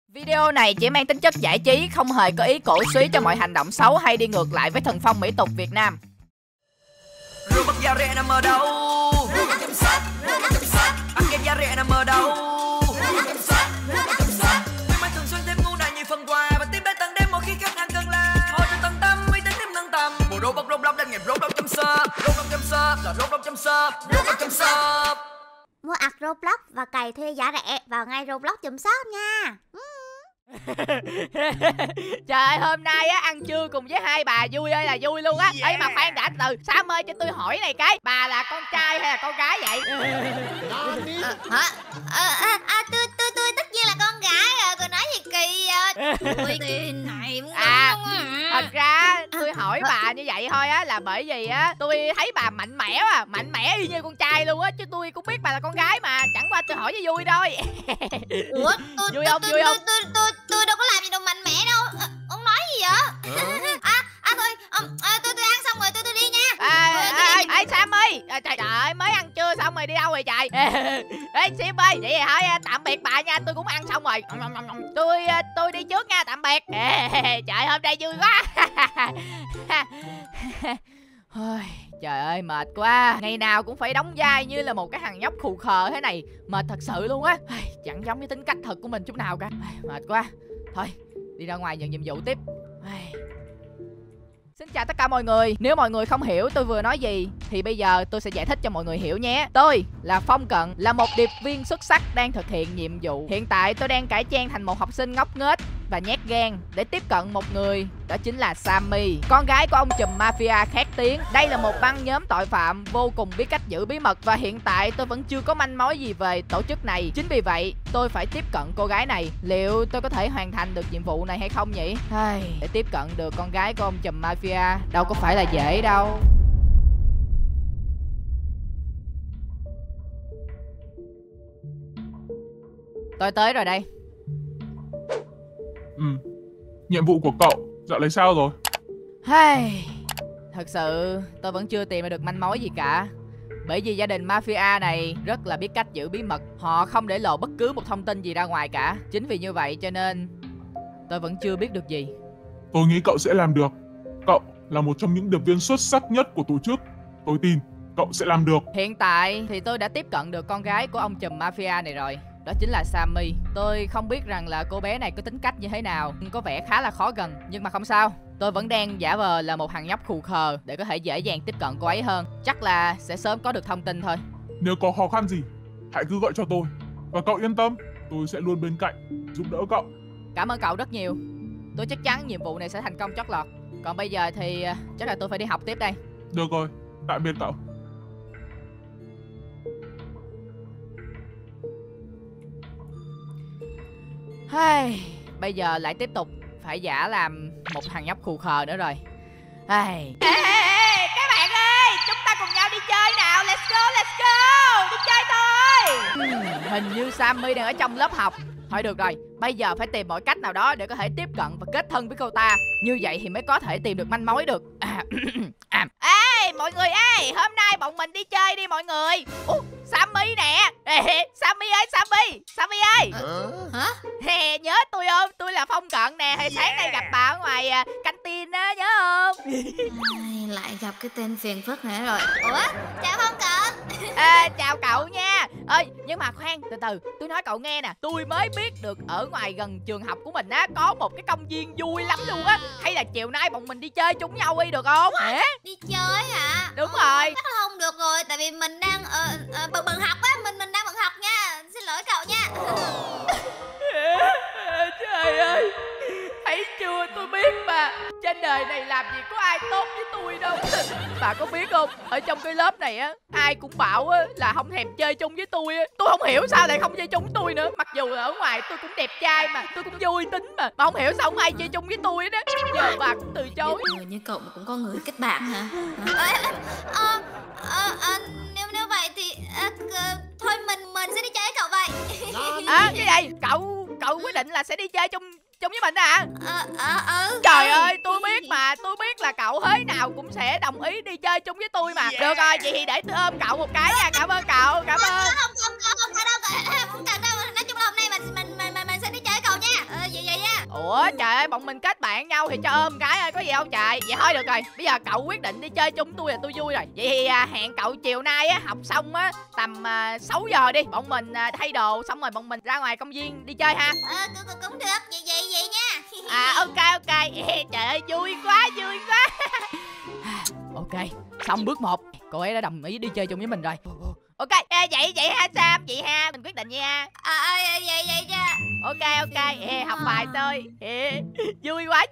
Video này chỉ mang tính chất giải trí, không hề có ý cổ suý cho mọi hành động xấu hay đi ngược lại với thần phong mỹ tục Việt Nam. Robot da rẻ nằm ở đâu? Ăn kem da rẻ nằm ở đâu? Mới thường xuyên thêm ngu này như phần quà và tiếp đến tận đêm mỗi khi khách hàng cần là hồi từ tận tâm uy tín thêm nâng tầm. Bộ robot lên nghiệp robot.shop, là robot.shop. Mua ạc Roblox và cày thuê giá rẻ vào ngay roblox.shop nha. Trời ơi, hôm nay á ăn trưa cùng với hai bà vui ơi là vui luôn á. Ấy mà khoan đã từ Sam ơi, cho tôi hỏi này cái, bà là con trai hay là con gái vậy? Hả? Tôi tất nhiên là con gái rồi, còn nói gì kỳ vậy? Tôi tin này muốn Thật ra tôi hỏi bà như vậy thôi á là bởi vì á tôi thấy bà mạnh mẽ y như con trai luôn á, chứ tôi cũng biết bà là con gái mà, chẳng qua tôi hỏi cho vui thôi. Ủa, vui không? tôi đâu có làm gì đâu mạnh mẽ đâu. Ông nói gì vậy? Tôi ăn xong rồi tôi đi nha. Ê Sam ơi, trời ơi, mới ăn trưa xong rồi đi đâu rồi trời? Ê Sim ơi, vậy thì thôi tạm biệt bà nha, tôi cũng ăn xong rồi. Tôi đi trước nha, tạm biệt. Trời hôm nay vui quá. Trời ơi mệt quá, ngày nào cũng phải đóng vai như là một cái thằng nhóc khù khờ thế này, mệt thật sự luôn á. Chẳng giống với tính cách thật của mình chút nào cả. Mệt quá, thôi đi ra ngoài nhận nhiệm vụ tiếp. Xin chào tất cả mọi người. Nếu mọi người không hiểu tôi vừa nói gì thì bây giờ tôi sẽ giải thích cho mọi người hiểu nhé. Tôi là Phong Cận, là một điệp viên xuất sắc đang thực hiện nhiệm vụ. Hiện tại tôi đang cải trang thành một học sinh ngốc nghếch và nhát gan để tiếp cận một người, đó chính là Sammy, con gái của ông trùm mafia khét tiếng. Đây là một băng nhóm tội phạm vô cùng biết cách giữ bí mật và hiện tại tôi vẫn chưa có manh mối gì về tổ chức này. Chính vì vậy tôi phải tiếp cận cô gái này. Liệu tôi có thể hoàn thành được nhiệm vụ này hay không nhỉ? Để tiếp cận được con gái của ông trùm mafia đâu có phải là dễ đâu. Tôi tới rồi đây. Nhiệm vụ của cậu dạo này sao rồi? Thật sự tôi vẫn chưa tìm được manh mối gì cả. Bởi vì gia đình mafia này rất là biết cách giữ bí mật. Họ không để lộ bất cứ một thông tin gì ra ngoài cả. Chính vì như vậy cho nên tôi vẫn chưa biết được gì. Tôi nghĩ cậu sẽ làm được. Cậu là một trong những điệp viên xuất sắc nhất của tổ chức. Tôi tin cậu sẽ làm được. Hiện tại thì tôi đã tiếp cận được con gái của ông trùm mafia này rồi. Đó chính là Sammy. Tôi không biết rằng là cô bé này có tính cách như thế nào, có vẻ khá là khó gần, nhưng mà không sao. Tôi vẫn đang giả vờ là một thằng nhóc khù khờ để có thể dễ dàng tiếp cận cô ấy hơn. Chắc là sẽ sớm có được thông tin thôi. Nếu có khó khăn gì hãy cứ gọi cho tôi. Và cậu yên tâm, tôi sẽ luôn bên cạnh giúp đỡ cậu. Cảm ơn cậu rất nhiều. Tôi chắc chắn nhiệm vụ này sẽ thành công chót lọt. Còn bây giờ thì chắc là tôi phải đi học tiếp đây. Được rồi, tạm biệt cậu. Bây giờ lại tiếp tục phải giả làm một thằng nhóc khù khờ nữa rồi. Ê, các bạn ơi, chúng ta cùng nhau đi chơi nào. Let's go, đi chơi thôi. Hình như Sammy đang ở trong lớp học. Thôi được rồi, bây giờ phải tìm mọi cách nào đó để có thể tiếp cận và kết thân với cô ta. Như vậy thì mới có thể tìm được manh mối được. Ê mọi người ơi, hôm nay bọn mình đi chơi đi mọi người. Sammy nè. Sammy ơi. Hả? Nhớ tôi không? Tôi là Phong Cận nè. Hồi sáng nay gặp bà ở ngoài canteen á, nhớ không? Lại gặp cái tên phiền phức này rồi. Ủa? Chào Phong Cận. Chào cậu nha. Nhưng mà khoan, từ từ, tôi nói cậu nghe nè. Tôi mới biết được ở ngoài gần trường học của mình á có một cái công viên vui lắm luôn á. Hay là chiều nay bọn mình đi chơi chung nhau đi được không? Đi chơi hả? Đúng rồi. Chắc là không được rồi, tại vì mình đang bận học á, mình đang bận học nha. Xin lỗi cậu nha. Trời ơi, thấy chưa, tôi biết mà. Trên đời này làm gì có ai tốt với tôi đâu. Bà có biết không, ở trong cái lớp này á, ai cũng bảo á là không thèm chơi chung với tôi á. Tôi không hiểu sao lại không chơi chung với tôi nữa. Mặc dù là ở ngoài tôi cũng đẹp trai mà, tôi cũng vui tính mà không hiểu sao không ai chơi chung với tôi đó. Giờ bà cũng từ chối. Người như cậu mà cũng có người kết bạn hả? Nếu vậy thì thôi mình sẽ đi chơi với cậu vậy. Cái này cậu quyết định là sẽ đi chơi chung với mình hả? Trời ơi, tôi biết là cậu thế nào cũng sẽ đồng ý đi chơi chung với tôi mà. Được rồi, vậy thì để tôi ôm cậu một cái nha. Cảm ơn cậu, cảm ơn. Không cần đâu. Nói chung là hôm nay mình sẽ đi chơi với cậu nha. Ủa trời ơi, bọn mình kết bạn nhau thì cho ôm cái ơi, có gì không trời. Vậy thôi được rồi, bây giờ cậu quyết định đi chơi chung tôi là tôi vui rồi. Vậy thì hẹn cậu chiều nay á, học xong á tầm 6 giờ đi. Bọn mình thay đồ xong rồi bọn mình ra ngoài công viên đi chơi ha. Cũng được, vậy nha. Ok. Trời ơi, vui quá. Ok, xong bước 1. Cô ấy đã đồng ý đi chơi chung với mình rồi. Ok, vậy ha Sam, vậy ha, mình quyết định nha. Vậy nha. Ok, học bài thôi. Vui quá.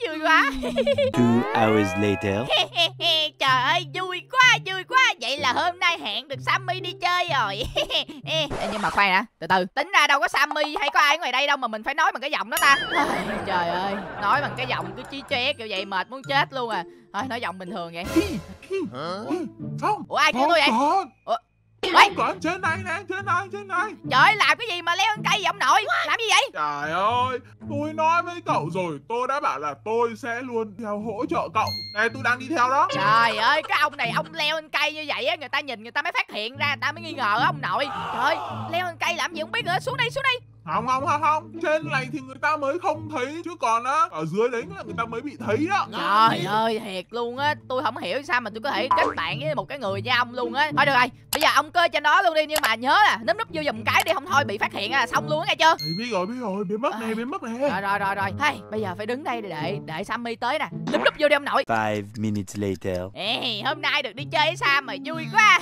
2 hours later. Trời ơi, vui quá. Vậy là hôm nay hẹn được Sammy đi chơi rồi. Nhưng mà khoan đã, từ từ. Tính ra đâu có Sammy hay có ai ở ngoài đây đâu mà mình phải nói bằng cái giọng đó ta. Trời ơi, nói bằng cái giọng cứ chí chóe kiểu vậy mệt muốn chết luôn à. Thôi nói giọng bình thường vậy. Không. Ủa ai kêu tôi vậy? Không còn trên này. Trời ơi, làm cái gì mà leo lên cây vậy ông nội? Làm gì vậy? Trời ơi, tôi nói với cậu rồi, tôi đã bảo là tôi sẽ luôn theo hỗ trợ cậu. Này, tôi đang đi theo đó. Trời ơi, cái ông này ông leo lên cây như vậy á, người ta nhìn người ta mới phát hiện ra, người ta mới nghi ngờ ông nội. Trời ơi, leo lên cây làm gì không biết nữa, xuống đi. Không, trên này thì người ta mới không thấy, chứ còn á ở dưới đấy là người ta mới bị thấy đó. Trời ơi, thiệt luôn á, tôi không hiểu sao mà tôi có thể kết bạn với một cái người như ông luôn á. Thôi được rồi, bây giờ ông cơ cho nó luôn đi, nhưng mà nhớ là núp vô giùm cái đi, không thôi bị phát hiện là xong luôn á nghe chưa? Biết rồi, biến mất nè. Rồi. Hey, bây giờ phải đứng đây để Sammy tới nè. Núp vô đi ông nội. 5 minutes later. Hôm nay được đi chơi với Sam mà vui quá.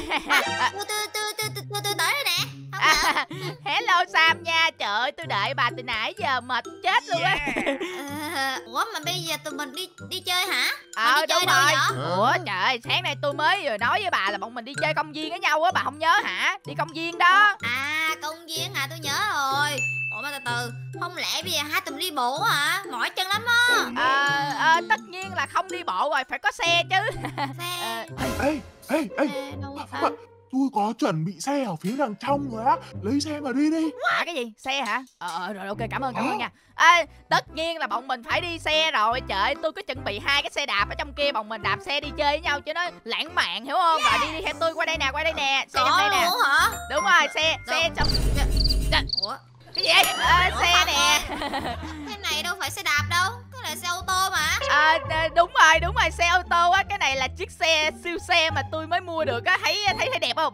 Tôi tới rồi nè. Hello Sam nha. Trời ơi, tôi đợi bà từ nãy giờ mệt chết luôn á. Ủa mà bây giờ tụi mình đi chơi hả? Đi chơi đúng đâu rồi. vậy? Ủa trời ơi, sáng nay tôi mới vừa nói với bà là bọn mình đi chơi công viên với nhau á, bà không nhớ hả? Đi công viên đó. Công viên hả? Tôi nhớ rồi. Ủa mà từ không lẽ bây giờ hai tụi mình đi bộ hả? Mỏi chân lắm á. Tất nhiên là không đi bộ rồi, phải có xe chứ. Xe. Ê, Đâu phải. tôi có chuẩn bị xe ở phía đằng trong rồi á, lấy xe mà đi đi. Cái gì? Xe hả? Rồi ok, cảm ơn nha. Tất nhiên là bọn mình phải đi xe rồi. Trời ơi, tôi có chuẩn bị 2 cái xe đạp ở trong kia, bọn mình đạp xe đi chơi với nhau cho nó lãng mạn, hiểu không? Rồi đi theo tôi, qua đây nè, xe trong đây nè. Luôn hả? Đúng rồi, xe xong. Ủa? Cái gì? Xe nè. Cái này đâu phải xe đạp đâu, cái này xe ô tô mà. Đúng rồi, xe ô tô á. Cái này là chiếc xe siêu xe mà tôi mới mua được á. Thấy đẹp không?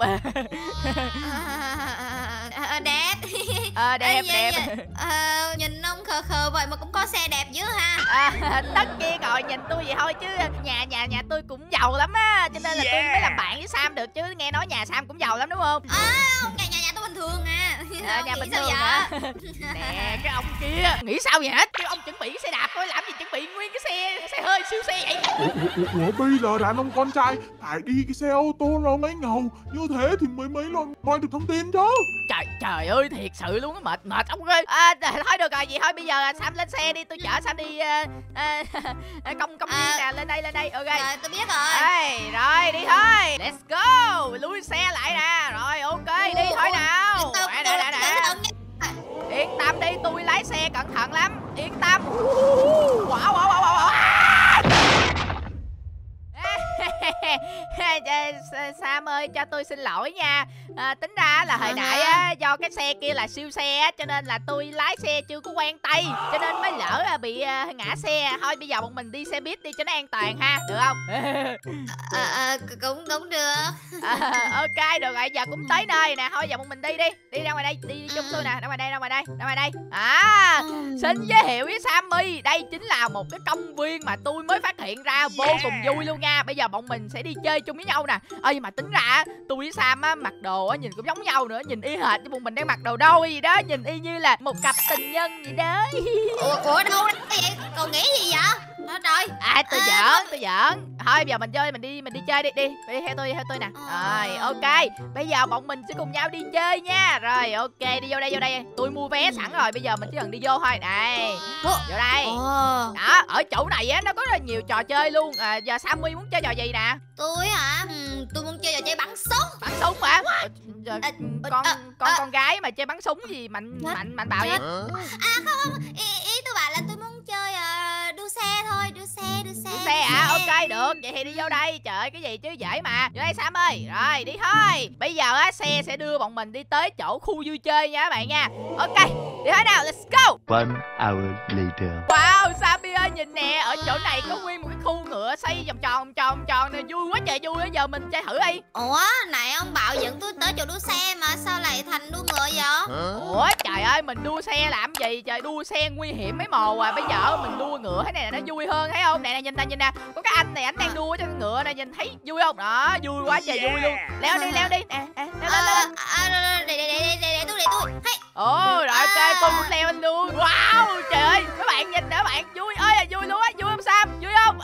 Đẹp. Đẹp. Nhìn ông khờ vậy mà cũng có xe đẹp dữ ha. Tất nhiên rồi, nhìn tôi vậy thôi chứ nhà tôi cũng giàu lắm á, cho nên là tôi mới làm bạn với Sam được chứ. Nghe nói nhà Sam cũng giàu lắm đúng không? Nhà tôi bình thường à. Nhà bình thường hả? Nè, cái ông kia nghĩ sao vậy hả? Cái ông chuẩn bị cái xe đạp thôi, làm gì chuẩn bị nguyên cái xe hơi siêu xe vậy? Ủa bây giờ đàn ông con trai phải đi cái xe ô tô nó mới ngầu, như thế thì mới nói được thông tin chứ. Trời ơi, thiệt sự luôn á, mệt ông ơi. Thôi được rồi, vậy thôi bây giờ Sam lên xe đi, tôi chở Sam đi công viên nè, lên đây. Ok. Rồi, tôi biết rồi. Rồi đi thôi. Let's go. Lui xe lại nè. Rồi ok, đi thôi nào. Nè. Yên tâm đi, tôi lái xe cẩn thận lắm. Yên tâm. Wow. Sam ơi, cho tôi xin lỗi nha. Tính ra là hồi nãy á, do cái xe kia là siêu xe á, cho nên là tôi lái xe chưa có quen tay, cho nên mới lỡ bị ngã xe. Thôi bây giờ bọn mình đi xe buýt đi cho nó an toàn ha, được không? Cũng được. Ok, được rồi, giờ cũng tới nơi nè. Thôi giờ bọn mình đi ra ngoài đây, đi chung tôi nè. Ra ngoài đây. Xin giới thiệu với Sammy, đây chính là một cái công viên mà tôi mới phát hiện ra, vô cùng vui luôn nha. Bây giờ bọn mình sẽ đi chơi chung với nhau nè. Nhưng mà tính ra tôi với Sam á, mặc đồ á nhìn cũng giống nhau nữa, nhìn y hệt như bọn mình đang mặc đồ đôi gì đó, nhìn y như là một cặp tình nhân gì đó. Ủa đâu đó vậy? Còn nghĩ gì vậy? Nói trời. Tôi giỡn. Thôi bây giờ mình chơi, mình đi chơi đi theo tôi nè. Rồi ok, bây giờ bọn mình sẽ cùng nhau đi chơi nha. Rồi ok, đi vô đây. Tôi mua vé sẵn rồi, bây giờ mình chỉ cần đi vô thôi. Đây, vô đây. Đó, ở chỗ này á nó có rất là nhiều trò chơi luôn. Giờ Sammy muốn chơi trò gì nè? Tôi hả? Tôi muốn chơi trò chơi bắn súng. Bắn súng hả? Con gái mà chơi bắn súng gì mạnh bạo vậy? Không, ý tôi bảo là tôi muốn chơi đua xe thôi, đua xe. Xe hả? Ok được, vậy thì đi vô đây. Trời ơi, cái gì chứ dễ mà. Vô đây Sam ơi. Rồi, đi thôi. Bây giờ á, xe sẽ đưa bọn mình đi tới chỗ khu vui chơi nha các bạn nha. Ok, đi thôi nào, let's go. 1 hour later. Wow, Sammy ơi, nhìn nè, ở chỗ này có nguyên một cái khu ngựa xoay vòng tròn nè, vui quá trời vui. Bây giờ mình chơi thử đi. Ủa, này ông Bảo dẫn tôi tới chỗ đua xe mà sao lại thành đua ngựa vậy? Ủa trời ơi, mình đua xe làm gì trời, đua xe nguy hiểm mấy mồ à. Bây giờ mình đua ngựa thế này là nó vui hơn, thấy không? Nè nhìn nè, có cái anh này anh đang đua cho con ngựa này, nhìn thấy vui không? Đó, vui quá trời vui luôn. Leo đi nè, leo lên. Để tôi. Hey. Ồ, rồi ok, tôi cũng leo lên luôn. Wow, trời ơi, các bạn nhìn nè các bạn, vui ơi là vui luôn á, vui không Sam? Vui không?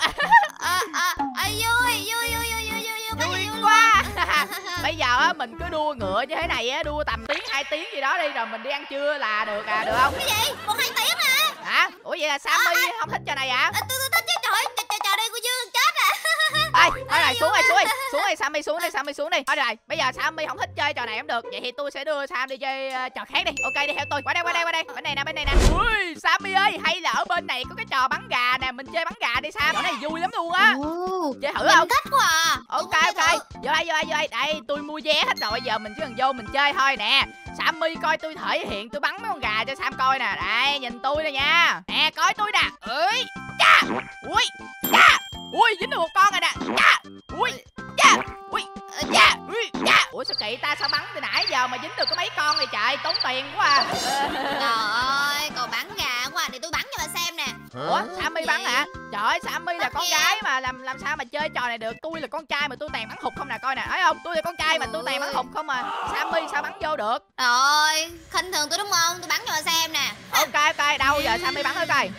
Vui quá. Bây giờ á mình cứ đua ngựa như thế này á, đua tầm tiếng 2 tiếng gì đó đi, rồi mình đi ăn trưa là được à, được không? Cái gì? Còn 2 tiếng mà. Hả? Ủa vậy là Sammy không thích trò này à? Tôi thích chứ, trời, trò đây của Dương chết à. Thôi rồi, xuống đi Sammy, xuống đi. Thôi rồi, bây giờ Sammy không thích chơi trò này không được, vậy thì tôi sẽ đưa Sam đi chơi trò khác đi. Ok, đi theo tôi. Qua đây. Bên này nè. Ui, Sammy ơi, hay là ở bên này có cái trò bắn gà nè, mình chơi bắn gà đi Sam. Trò này vui lắm luôn á. Chơi thử không? Thích quá à. Ok. Vô đây. Đây, tôi mua vé hết rồi, giờ mình chỉ cần vô mình chơi thôi nè. Sammy coi tôi thể hiện tôi bắn mấy con gà cho Sam coi nè. Đây, nhìn tôi nè nha. Nè, coi tôi nè. Ui, cha. Ui, dính được một con rồi nè. Cha. Ui, cha. Ủa sao kỳ ta, sao bắn từ nãy giờ mà dính được có mấy con này trời, tốn tiền quá à. Trời ơi, còn bắn gà quá, để tôi bắn cho bà xem nè. Ủa, Sammy bắn hả? Trời ơi, Sammy là con gái mà làm sao mà chơi trò này được. Tôi là con trai mà tôi toàn bắn hụt không nè, coi nè, thấy không? Tôi là con trai mà tôi toàn bắn hụt không mà. Sammy sao bắn vô được? Rồi, khinh thường tôi đúng không? Tôi bắn cho bà xem nè. Ok, đâu giờ Sammy bắn thử coi.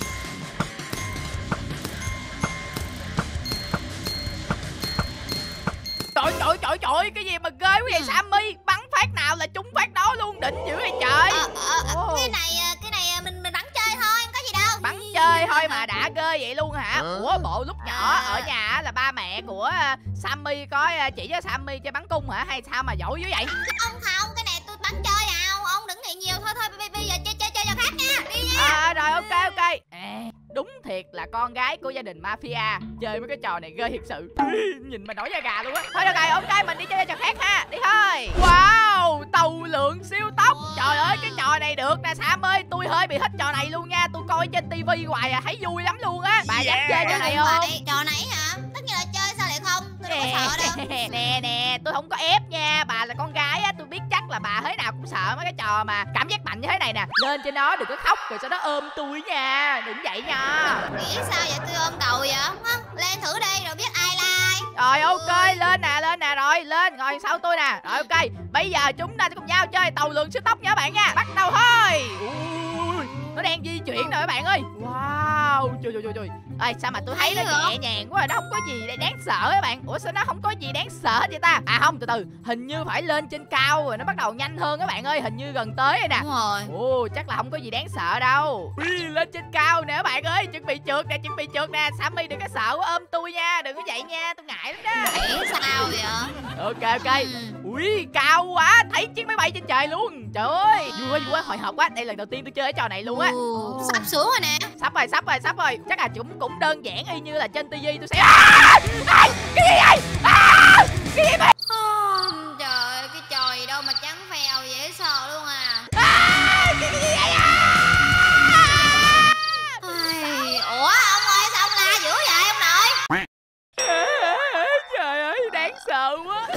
Trời, cái gì mà ghê quá vậy Sammy? Bắn phát nào là trúng phát đó luôn, đỉnh dữ vậy trời. Cái này mình bắn chơi thôi, không có gì đâu. Bắn chơi thôi mà đã ghê vậy luôn hả? Ủa bộ lúc nhỏ ở nhà là ba mẹ của Sammy có chỉ cho Sammy chơi bắn cung hả? Hay sao mà giỏi dữ vậy? Ông không, cái này tôi bắn chơi à. Ông đừng nghĩ nhiều thôi, bây giờ chơi trò khác nha. Đi nha. Rồi ok. Đúng thiệt là con gái của gia đình mafia, chơi mấy cái trò này ghê thiệt sự. Nhìn mà nổi da gà luôn á. Thôi được rồi, ok mình đi chơi trò khác ha. Đi thôi. Wow, tàu lượn siêu tốc. Trời ơi, cái trò này được nè Sam ơi, tôi hơi bị thích trò này luôn nha. Tôi coi trên tivi hoài à, thấy vui lắm luôn á. Bà dám chơi trò này không? Trò này hả? Tất nhiên là chơi, sao lại không? Tôi đâu có sợ đâu. Nè, tôi không có ép nha. Bà là con gái á, tôi biết chắc là bà thế nào cũng sợ mấy cái trò mà cảm giác mạnh như thế này nè. Lên trên đó đừng có khóc rồi sau đó ôm tôi nha, đừng vậy nha. Nghĩ sao vậy, tôi ôm đầu vậy? Lên thử đây rồi biết ai là ai. Rồi ok, lên nè rồi, lên ngồi sau tôi nè. Rồi ok, bây giờ chúng ta sẽ cùng nhau chơi tàu lượn siêu tốc nha các bạn nha. Bắt đầu thôi. Ui, nó đang di chuyển rồi các bạn ơi. Wow, trời. Ê, sao mà tôi thấy nó nhẹ nhàng quá, nó không có gì đáng sợ các bạn. Ủa sao nó không có gì đáng sợ hết vậy ta? À không, từ hình như phải lên trên cao rồi nó bắt đầu nhanh hơn các bạn ơi, hình như gần tới rồi nè. Đúng rồi. Ồ, chắc là không có gì đáng sợ đâu. Lên trên cao nè các bạn ơi, chuẩn bị trượt nè. Sammy đừng có sợ quá, ôm tôi nha, đừng có vậy nha, tôi ngại lắm đó. Nghĩ sao vậy? Ok. Ui, cao quá, thấy chiếc máy bay trên trời luôn. Trời ơi, vui quá, hồi hộp quá. Đây là lần đầu tiên tôi chơi cái trò này luôn á. Sắp xuống rồi nè. Sắp rồi. Chắc là cũng đơn giản y như là trên tivi tôi sẽ. Cái gì vậy? Cái gì vậy? Trời ơi, cái trò gì đâu mà trắng phèo dễ sợ luôn à. Cái gì vậy? Ủa ông ơi, sao ông la dữ vậy ông nội? Trời ơi, đáng sợ quá.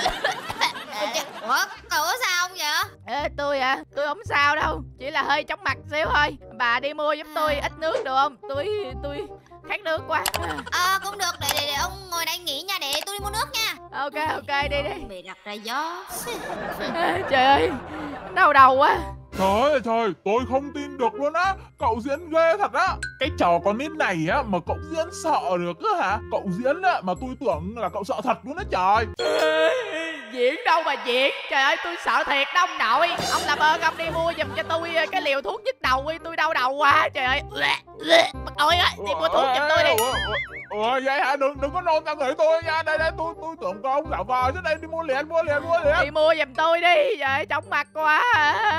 Ủa sao ông vậy? Tôi không sao đâu, chỉ là hơi chóng mặt xíu thôi. Bà đi mua giúp tôi ít nước được không? Tôi khát nước quá. Cũng được, để ông ngồi đây nghỉ nha, để tôi đi mua nước nha. Ok, đi. Bị đặt ra gió. Trời ơi, đau đầu quá. Trời, tôi không tin được luôn á. Cậu diễn ghê thật á. Cái trò con nít này á mà cậu diễn sợ được á hả? Cậu diễn á mà tôi tưởng là cậu sợ thật luôn á trời. Diễn đâu mà diễn. Trời ơi, tôi sợ thiệt đó ông nội. Ông làm ơn ông đi mua giùm cho tôi cái liều thuốc nhức đầu đi, tôi đau đầu quá. Trời ơi, bắt ơi á, đi mua thuốc giùm tôi đi. Ủa vậy hả? Đừng có nôn ra người tôi nha. Đây tôi tưởng có ông giả vờ chứ. Đây đi mua liền. Đi mua giùm tôi đi. Trời ơi, chóng mặt quá.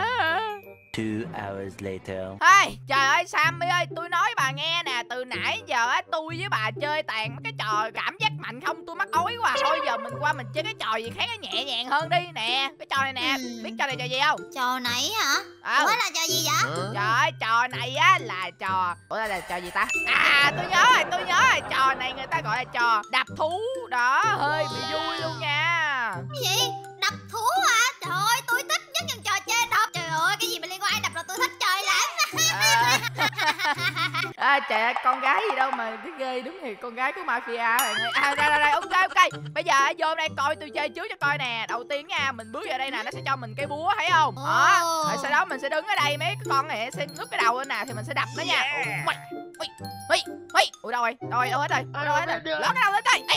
2 hours later. Trời ơi Sammy ơi, tôi nói bà nghe nè, từ nãy giờ giờ á tôi với bà chơi toàn mấy cái trò cảm giác mạnh không tôi mắc ói quá. Thôi giờ mình qua mình chơi cái trò gì khác nó nhẹ nhàng hơn đi nè. Cái trò này nè, biết trò này trò gì không? Trò này hả? Ủa là trò gì vậy? Trời ơi, trò này á là trò... Ủa là trò gì ta? À tôi nhớ rồi. Trò này người ta gọi là trò đập thú. Đó, hơi bị vui luôn nha. Cái gì? Đập thú hả? Trời ơi, tôi thích nhất những trò chơi đập. Trời ơi, cái gì mà liên quan ai đập là tôi thích chơi lắm. Trời ơi, con gái gì đâu mà thấy ghê, đúng thì con gái của mafia rồi. Đây, ok. Bây giờ vô đây coi tôi chơi trước cho coi nè. Đầu tiên nha, mình bước vào đây nè, nó sẽ cho mình cây búa thấy không? Đó, rồi sau đó mình sẽ đứng ở đây, mấy cái con này sẽ ngước cái đầu lên nè thì mình sẽ đập nó nha. Ui đâu rồi? Đâu hết rồi? Ló cái đầu lên coi.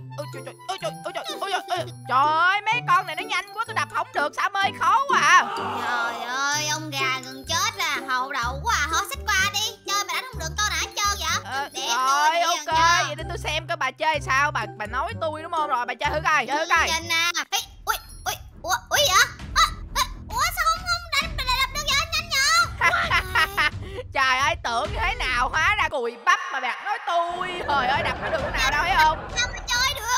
Trời ơi, mấy con này nó nhanh quá tôi đập không được Sam ơi, khó quá à. Trời ơi, ông gà gần chết à, hậu đậu quá à. Thôi xích qua đi, chơi mà đánh không được con nào hết trơn vậy. Rồi ok, vậy để tôi xem coi bà chơi sao. Bà nói tôi đúng không? Rồi bà chơi thử coi. Nhìn nè. Ui vậy? Ủa sao không đánh đập được vậy? Nhanh nhở. Trời ơi, tưởng thế nào hóa ra cùi bắp mà bạc nói tôi. Trời ơi, đập nó được cái nào đâu thấy không? Sao mà chơi được.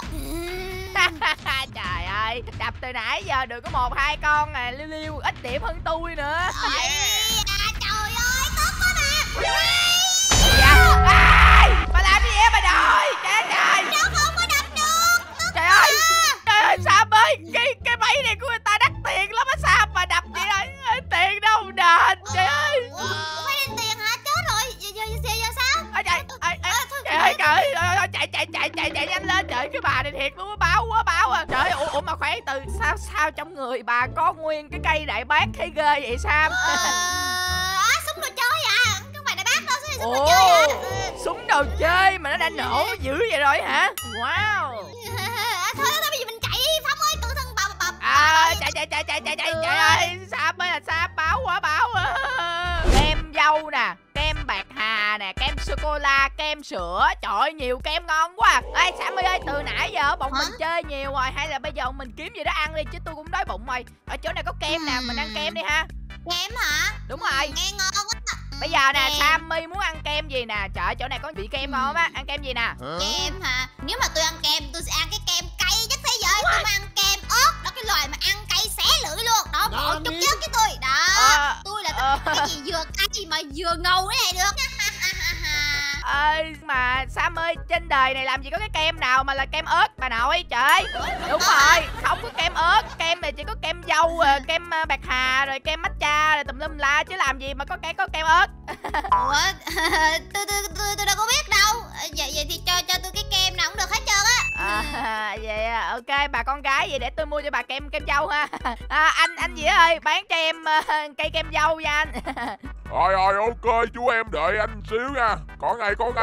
Trời ơi, đập từ nãy giờ được có 1-2 con à, liêu ít điểm hơn tôi nữa. Trời ơi, tốt quá nè. Bà làm cái gì vậy bà nội? Trời. Nó không có đập được. Trời ơi, Sam ơi, cái máy này của người ta đắt tiền lắm á Sam, mà đập vậy rồi tiền đâu đền. Trời ơi. Ủa phải đền tiền hả? Chết rồi. Giờ sao? Trời ơi, chạy nhanh lên. Trời, cái bà này thiệt luôn á, báo à. Trời ơi, ủa mà khoan từ sao trong người bà có nguyên cái cây đại bác thấy ghê vậy Sam? Súng đồ chơi à? Không phải đại bác đâu, súng đồ chơi à? Súng đồ chơi mà nó đã nổ dữ vậy rồi hả? Wow. Thôi bây giờ mình chạy đi Phong ơi, tự thân bà. Chạy ơi, Sam ơi là Sam, báo quá. Kem dâu nè, kem bạc hà nè, kem sô cô la, kem sữa. Trời ơi, nhiều kem ngon quá. Ê Sam ơi, từ nãy giờ bọn mình chơi nhiều rồi, hay là bây giờ mình kiếm gì đó ăn đi chứ tôi cũng đói bụng rồi. Ở chỗ này có kem nè, mình ăn kem đi ha. Kem hả? Đúng rồi. Nghe ngon quá. Bây giờ nè, Sammy muốn ăn kem gì nè? Trời ơi, chỗ này có vị kem ngon á. Ăn kem gì nè? Kem hả? Nếu mà tôi ăn kem, tôi sẽ ăn cái kem cay nhất thế giới. Tôi mà ăn kem ớt. Đó, cái loài mà ăn cay xé lưỡi luôn. Đó, bộ chút chết với tôi. Đó, tôi là cái gì vừa cay mà vừa ngầu cái này được. Mà Sam ơi, trên đời này làm gì có cái kem nào mà là kem ớt bà nội? Trời, đúng rồi, không có kem ớt. Kem này chỉ có kem dâu, kem bạc hà, rồi kem matcha, rồi tùm lum la. Chứ làm gì mà có kem ớt. Ủa, tôi đâu có biết đâu. Vậy thì cho tôi cái kem nào cũng được hết trơn á. Vậy à, ok bà con gái, vậy để tôi mua cho bà kem dâu ha. Anh Dĩa ơi, bán cho em cây kem dâu nha anh. Rồi ok chú em đợi anh xíu nha. Có ngay cái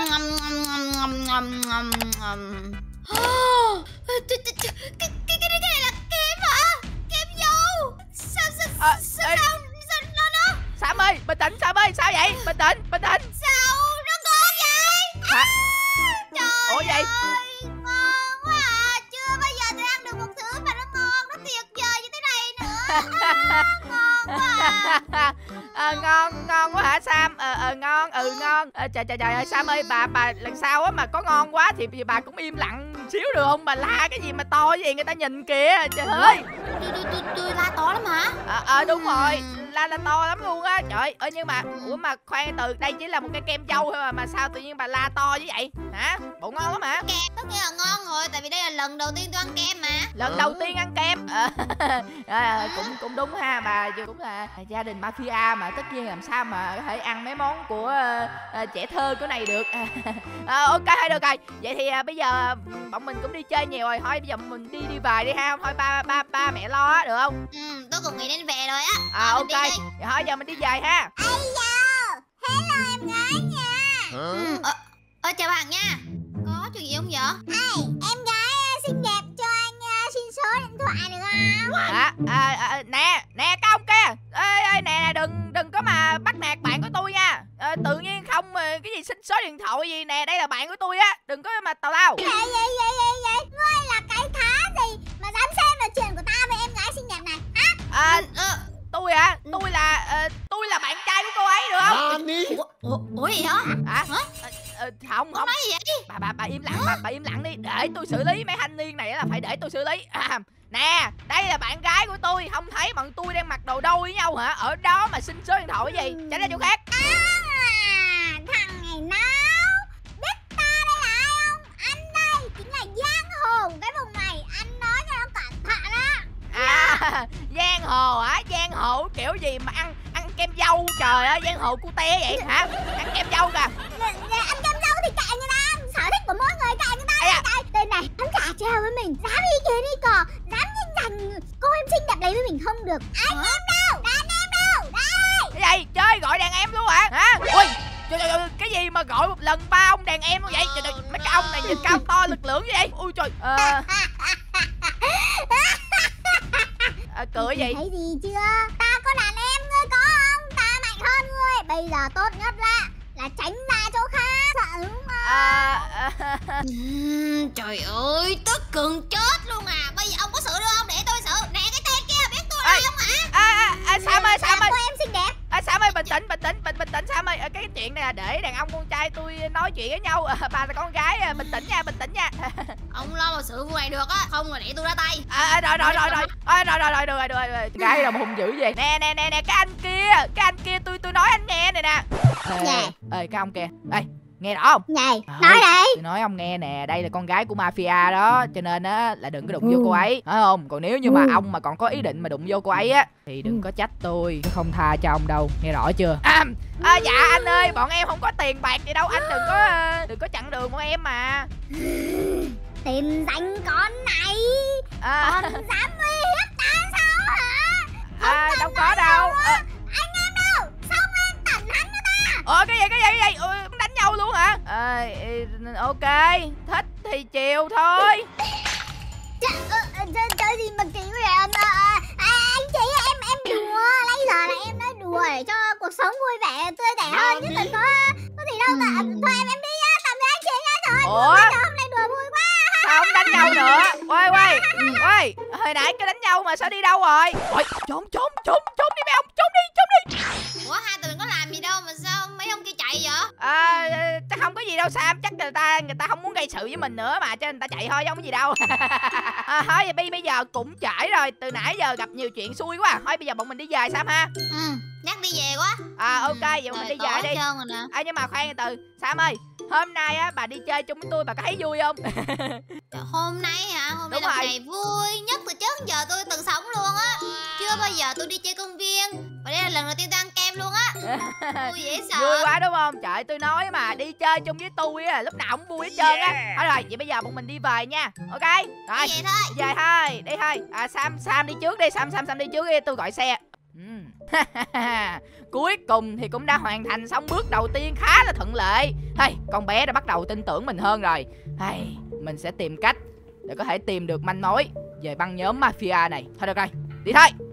này là kem hả? Kem dâu. Sao nó Sam ơi, bình tĩnh Sam ơi, sao vậy? Bình tĩnh. Sao nó ngon vậy? Hả? Trời Ủa vậy? ơi, ngon quá à. Chưa bao giờ tôi ăn được một thứ mà nó ngon, nó tuyệt vời như thế này nữa. Ngon quá à. Ngon quá hả Sam? Ngon. Trời ơi Sam ơi, bà lần sau á mà có ngon quá thì bà cũng im lặng xíu được không? Bà la cái gì mà to gì người ta nhìn kìa. Trời ơi. Tôi la to lắm hả? Đúng rồi, la to lắm luôn á. Trời ơi, nhưng mà ủa mà khoan từ đây chỉ là một cái kem dâu thôi mà sao tự nhiên bà la to như vậy hả? Bộ ngon lắm hả? Kem tất nhiên là ngon rồi, tại vì đây là lần đầu tiên tôi ăn kem mà. Lần đầu tiên ăn kem. Cũng đúng ha, bà cũng là gia đình mafia mà tất nhiên làm sao mà có thể ăn mấy món của trẻ thơ của này được. Ok hay được rồi. Vậy thì bây giờ bọn mình cũng đi chơi nhiều rồi, thôi bây giờ mình đi về đi ha. Thôi ba mẹ lo á, được không? Tôi cũng nghĩ đến về rồi á. Ok, vậy thôi giờ mình đi về ha. Hello em gái nha. Chào bạn nha. Có chuyện gì không vậy? Em gái xinh đẹp cho anh xin số điện thoại được không? Nè cái ông kia. Ê nè, đừng có mà bắt nạt bạn của tôi nha. Tự nhiên không cái gì xin số điện thoại gì nè, đây là bạn của tôi á, đừng có mà tào lao. Vậy ngươi là cái thá gì mà dám xem là chuyện của ta với em gái xinh đẹp này hả? Tôi hả? Tôi là bạn trai của cô ấy được không? Ủa gì hả? Không. Nói gì vậy? Bà im lặng, bà im lặng đi. Để tôi xử lý mấy thanh niên này là phải để tôi xử lý. Nè, đây là bạn gái của tôi. Không thấy bọn tôi đang mặc đồ đôi với nhau hả? Ở đó mà xin số điện thoại cái gì? Chạy ra chỗ khác. Thằng này nó biết ta đây là ai không? Anh đây chính là giang hồ cái vùng này. Anh nói cho nó cẩn thận đó. Giang hồ hả? Giang hồ kiểu gì mà ăn kem dâu? Trời ơi, giang hồ cute vậy hả? Ăn kem dâu kìa. Ăn kem dâu thì kệ người ta, sở thích của mỗi người kệ người ta. Đây này, hắn cả trêu với mình, dám ý kiến đi cò, dám nhìn rằng cô em xinh đẹp lấy với mình không được. Anh em đâu? Đàn em đâu? Đây. Cái gì? Chơi gọi đàn em luôn hả? Hả? Ui, trời, cái gì mà gọi một lần 3 ông đàn em luôn vậy? Trời, mấy cái ông này nhìn cao to lực lưỡng vậy? Ui trời. Cười gì? Thấy gì chưa? Ta có đàn em, ngươi có không? Ta mạnh hơn ngươi. Bây giờ tốt nhất là tránh ra chỗ khác. Sợ đúng không? Trời ơi, tức gần chết luôn à. Bây giờ ông có sửa được không? Để tôi sửa. Nè cái tên kia biết tôi là không hả? Sam ơi, cô em xinh đẹp. Sam ơi, bình tĩnh Sam ơi. Cái chuyện này là để đàn ông con trai tôi nói chuyện với nhau. Bà là con gái, bình tĩnh nha. Ông lo mà sửa vụ này được á, không là để tôi ra tay. Rồi. Gái đâu mà hung dữ vậy? Nè, cái anh kia tôi nói anh nghe này nè. Ê, cái ông kia. Đây, nghe rõ không? Này, nói đây. Tôi nói ông nghe nè, đây là con gái của mafia đó, cho nên á là đừng có đụng vô cô ấy, phải không? Còn nếu như mà ông mà còn có ý định mà đụng vô cô ấy á thì đừng có trách tôi không tha cho ông đâu, nghe rõ chưa? Dạ anh ơi, bọn em không có tiền bạc gì đâu, anh đừng có chặn đường bọn em mà. Tìm danh con này, còn dám uy hiếp ta sao hả? Đâu có đâu. Anh em đâu? Xông lên tận hắn cho ta. Cái gì? Đánh nhau luôn hả? Ok, thích thì chiều thôi. Chơi gì mà kiểu vậy? Anh chị em đùa, bây giờ là em nói đùa để cho cuộc sống vui vẻ tươi đẹp hơn chứ đừng có gì đâu. Thôi em đi nhá, tạm biệt anh chị nhá. Trời ơi, hôm nay đùa vui quá. Sao không đánh nhau nữa? Quay, hồi nãy cái đánh nhau mà sao đi đâu rồi? Ôi, trốn đi mấy ông, trốn đi. Ủa hai tụi mình có làm gì đâu mà sao mấy ông kia chạy vậy? Chắc không có gì đâu Sam, chắc người ta không muốn gây sự với mình nữa mà cho nên người ta chạy thôi, chứ không có gì đâu. Thôi bây giờ cũng trễ rồi, từ nãy giờ gặp nhiều chuyện xui quá. Thôi bây giờ bọn mình đi về Sam ha. Nhắc đi về quá. Ok, vậy bọn mình đi về đi. Nhưng mà khoan từ Sam ơi, hôm nay á bà đi chơi chung với tôi bà có thấy vui không? Hôm nay hả? Hôm nay Đúng là rồi. ngày vui nhất từ trước giờ tôi từng sống luôn á. Chưa bao giờ tôi đi chơi công viên, và đây là lần đầu tiên tôi ăn kem luôn á. Vui dễ sợ. Vui quá đúng không? Trời, tôi nói mà, đi chơi chung với tôi á lúc nào cũng vui hết trơn á. Thôi rồi, vậy bây giờ bọn mình đi về nha. Ok. Rồi. Đi về thôi. Về thôi, đi thôi. Sam đi trước đi, Sam đi trước đi, tôi gọi xe. Cuối cùng thì cũng đã hoàn thành xong bước đầu tiên khá là thuận lợi. Con bé đã bắt đầu tin tưởng mình hơn rồi. Mình sẽ tìm cách để có thể tìm được manh mối về băng nhóm mafia này. Thôi được rồi, đi thôi.